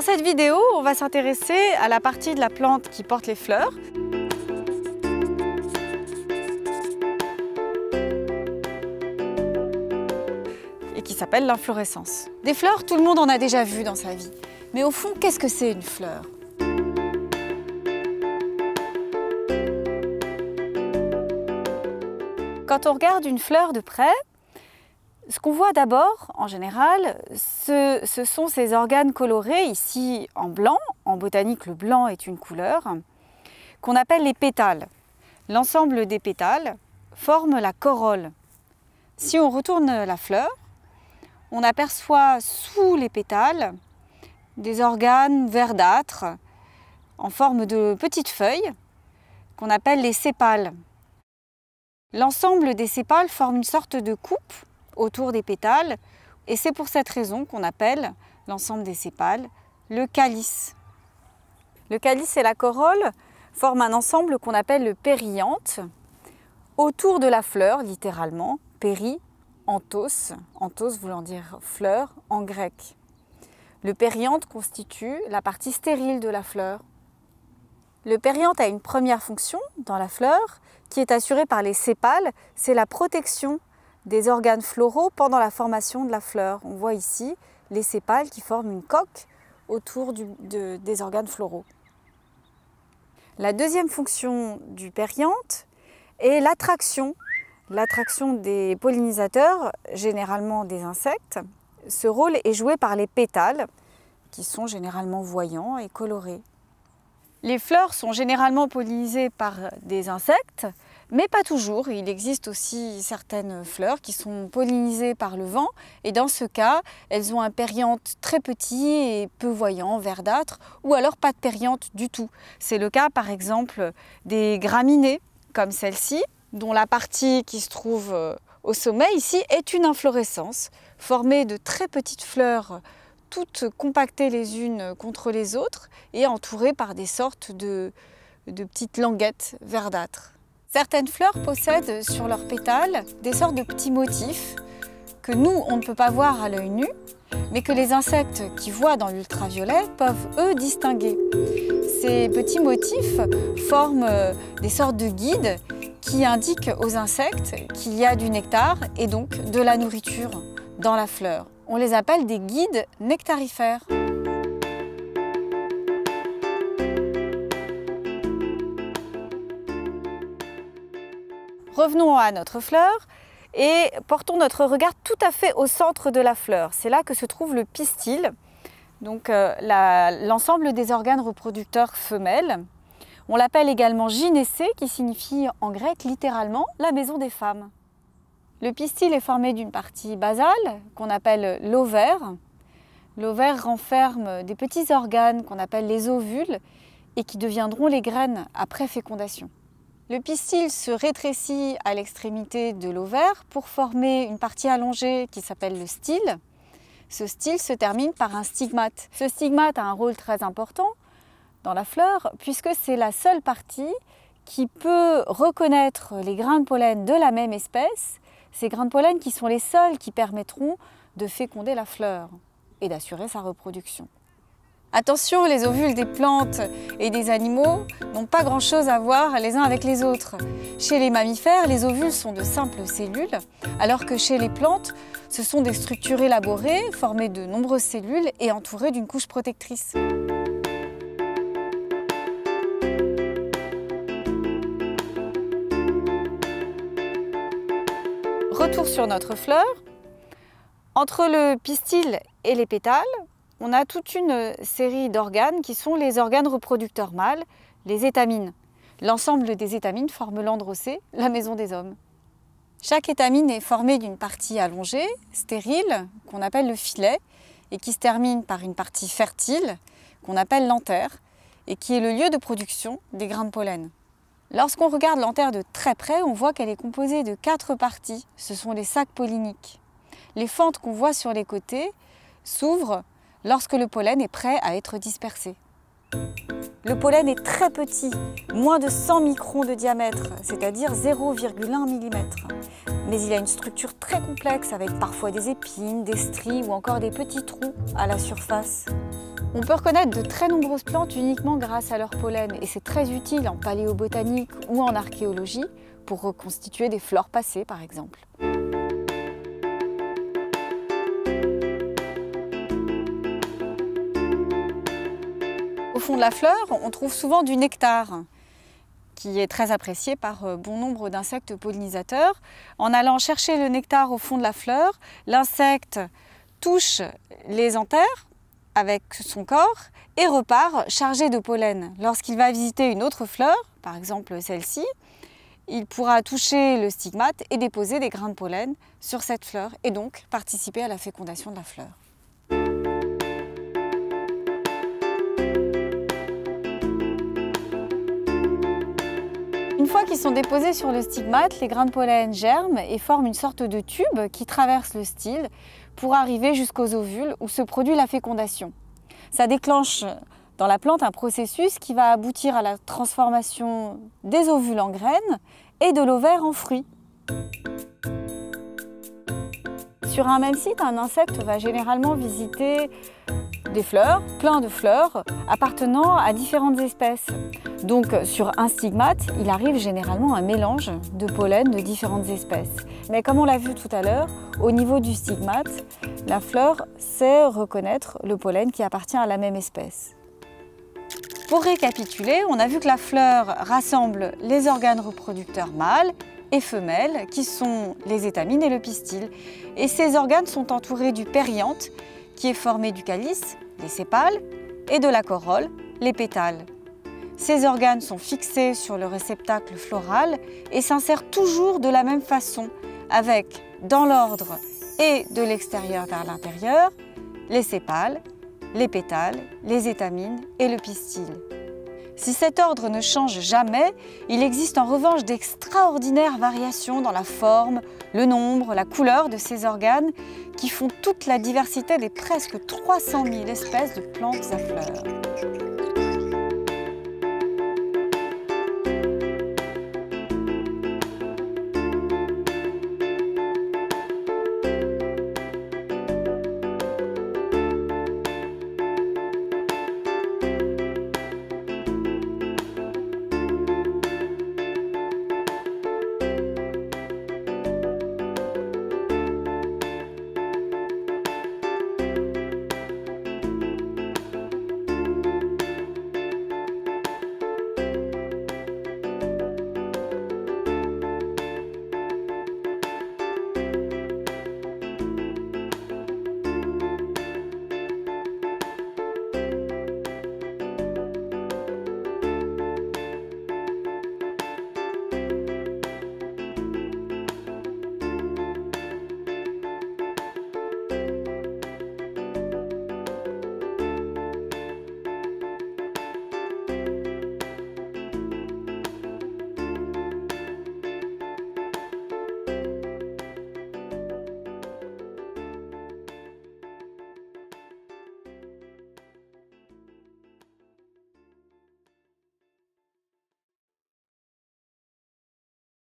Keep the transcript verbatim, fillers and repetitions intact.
Dans cette vidéo, on va s'intéresser à la partie de la plante qui porte les fleurs. Et qui s'appelle l'inflorescence. Des fleurs, tout le monde en a déjà vu dans sa vie. Mais au fond, qu'est-ce que c'est une fleur ? Quand on regarde une fleur de près, ce qu'on voit d'abord, en général, ce, ce sont ces organes colorés, ici en blanc. En botanique, le blanc est une couleur, qu'on appelle les pétales. L'ensemble des pétales forme la corolle. Si on retourne la fleur, on aperçoit sous les pétales des organes verdâtres en forme de petites feuilles qu'on appelle les sépales. L'ensemble des sépales forme une sorte de coupe autour des pétales et c'est pour cette raison qu'on appelle l'ensemble des sépales le calice. Le calice et la corolle forment un ensemble qu'on appelle le périanthe autour de la fleur, littéralement, péri. Anthos, anthos voulant dire fleur en grec. Le périanthe constitue la partie stérile de la fleur. Le périanthe a une première fonction dans la fleur qui est assurée par les sépales, c'est la protection des organes floraux pendant la formation de la fleur. On voit ici les sépales qui forment une coque autour du, de, des organes floraux. La deuxième fonction du périanthe est l'attraction. L'attraction des pollinisateurs, généralement des insectes. Ce rôle est joué par les pétales, qui sont généralement voyants et colorés. Les fleurs sont généralement pollinisées par des insectes, mais pas toujours. Il existe aussi certaines fleurs qui sont pollinisées par le vent, et dans ce cas, elles ont un périanthe très petit et peu voyant, verdâtre, ou alors pas de périanthe du tout. C'est le cas par exemple des graminées, comme celle-ci, dont la partie qui se trouve au sommet ici est une inflorescence formée de très petites fleurs toutes compactées les unes contre les autres et entourées par des sortes de, de petites languettes verdâtres. Certaines fleurs possèdent sur leurs pétales des sortes de petits motifs que nous, on ne peut pas voir à l'œil nu, mais que les insectes qui voient dans l'ultraviolet peuvent, eux, distinguer. Ces petits motifs forment des sortes de guides qui indiquent aux insectes qu'il y a du nectar et donc de la nourriture dans la fleur. On les appelle des guides nectarifères. Revenons à notre fleur et portons notre regard tout à fait au centre de la fleur. C'est là que se trouve le pistil, donc euh, l'ensemble des organes reproducteurs femelles. On l'appelle également gynécée, qui signifie en grec littéralement la maison des femmes. Le pistil est formé d'une partie basale qu'on appelle l'ovaire. L'ovaire renferme des petits organes qu'on appelle les ovules et qui deviendront les graines après fécondation. Le pistil se rétrécit à l'extrémité de l'ovaire pour former une partie allongée qui s'appelle le style. Ce style se termine par un stigmate. Ce stigmate a un rôle très important dans la fleur, puisque c'est la seule partie qui peut reconnaître les grains de pollen de la même espèce, ces grains de pollen qui sont les seuls qui permettront de féconder la fleur et d'assurer sa reproduction. Attention, les ovules des plantes et des animaux n'ont pas grand-chose à voir les uns avec les autres. Chez les mammifères, les ovules sont de simples cellules, alors que chez les plantes, ce sont des structures élaborées, formées de nombreuses cellules et entourées d'une couche protectrice. Retour sur notre fleur. Entre le pistil et les pétales, on a toute une série d'organes qui sont les organes reproducteurs mâles, les étamines. L'ensemble des étamines forme l'androcée, la maison des hommes. Chaque étamine est formée d'une partie allongée, stérile, qu'on appelle le filet, et qui se termine par une partie fertile, qu'on appelle l'antère, et qui est le lieu de production des grains de pollen. Lorsqu'on regarde l'antère de très près, on voit qu'elle est composée de quatre parties. Ce sont les sacs polliniques. Les fentes qu'on voit sur les côtés s'ouvrent lorsque le pollen est prêt à être dispersé. Le pollen est très petit, moins de cent microns de diamètre, c'est-à-dire zéro virgule un millimètre. Mais il a une structure très complexe avec parfois des épines, des stries ou encore des petits trous à la surface. On peut reconnaître de très nombreuses plantes uniquement grâce à leur pollen et c'est très utile en paléobotanique ou en archéologie pour reconstituer des flores passées par exemple. Au fond de la fleur, on trouve souvent du nectar qui est très apprécié par bon nombre d'insectes pollinisateurs. En allant chercher le nectar au fond de la fleur, l'insecte touche les anthères avec son corps et repart chargé de pollen. Lorsqu'il va visiter une autre fleur, par exemple celle-ci, il pourra toucher le stigmate et déposer des grains de pollen sur cette fleur et donc participer à la fécondation de la fleur. Une fois qu'ils sont déposés sur le stigmate, les grains de pollen germent et forment une sorte de tube qui traverse le style pour arriver jusqu'aux ovules où se produit la fécondation. Ça déclenche dans la plante un processus qui va aboutir à la transformation des ovules en graines et de l'ovaire en fruits. Sur un même site, un insecte va généralement visiter des fleurs, plein de fleurs, appartenant à différentes espèces. Donc sur un stigmate, il arrive généralement un mélange de pollen de différentes espèces. Mais comme on l'a vu tout à l'heure, au niveau du stigmate, la fleur sait reconnaître le pollen qui appartient à la même espèce. Pour récapituler, on a vu que la fleur rassemble les organes reproducteurs mâles et femelles, qui sont les étamines et le pistil. Et ces organes sont entourés du périanthe, qui est formé du calice, les sépales, et de la corolle, les pétales. Ces organes sont fixés sur le réceptacle floral et s'insèrent toujours de la même façon, avec, dans l'ordre et de l'extérieur vers l'intérieur, les sépales, les pétales, les étamines et le pistil. Si cet ordre ne change jamais, il existe en revanche d'extraordinaires variations dans la forme, le nombre, la couleur de ces organes qui font toute la diversité des presque trois cent mille espèces de plantes à fleurs.